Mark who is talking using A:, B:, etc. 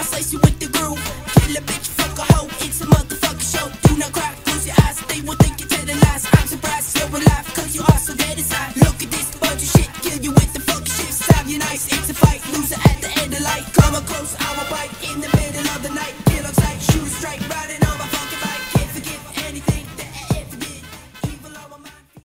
A: I slice you with the groove. Kill a bitch, fuck a hoe.